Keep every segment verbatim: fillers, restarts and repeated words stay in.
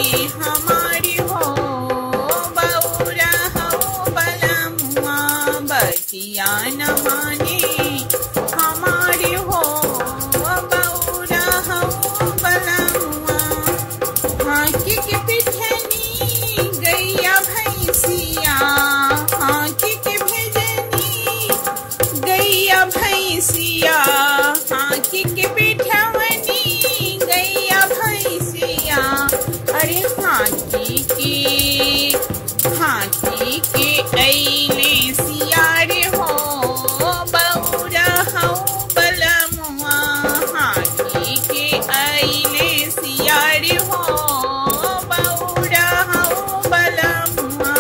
हमारी हो बौरा हो बलमुआ बतिया न माने हमारी हो बौरा हो बलमुआ हाकी के पिठनी गैया भैंसिया हाकी के भेजनी गैया भैंसिया हाकी के पिठवनी गैया भैंसिया अरे हाकी के हाकी के अइले सियारे हो बौरा हो बलमुआ हाकी के अइले सियारे हो बौरा हो बलमुआ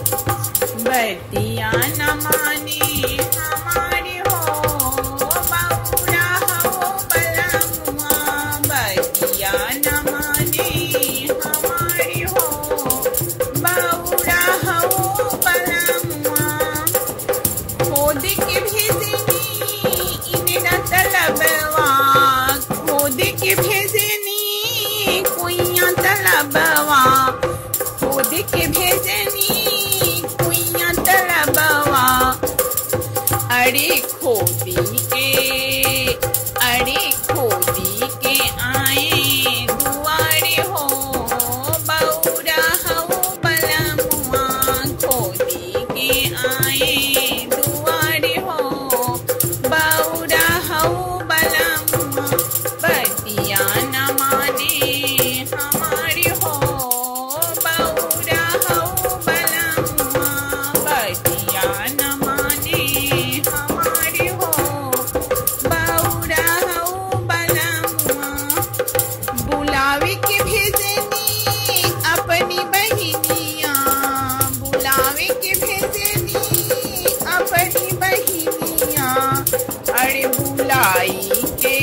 बतिया न माने हमारी हो बौरा हो बलमुआ बतिया न माने हमारी हो बौरा हो बलमुआ खोद के भेजनी इनरा तलबवा खोद के भेजनी कुइया तलबवा खोद के भेजनी कुइया तलबवा अरे खोदी के अरे खोदी के आए दुआरे हो बौरा हो बलमुआ खोदी के आए दुआरे हो बौरा हो बलमुआ बतिया न माने हमारी हो बौरा हो बलमुआ बतिया न माने हमारी हो बौरा हो बलमुआ बुलावे के भेजनी अपनी बहिनिया बुलावे के भेजनी अपनी बहिनिया अरे बुलाई के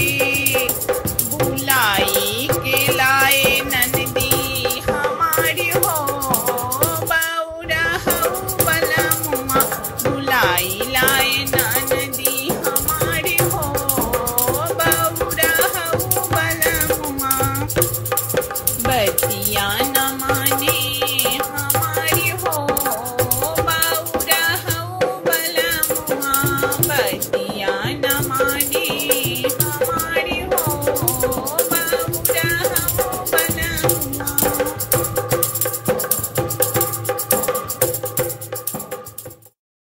बुलाई के लाए नंदी हमारी हो बौरा हो बलमुआ बुलाई लाए नंदी हमारी हो बौरा हो बलमुआ बतिया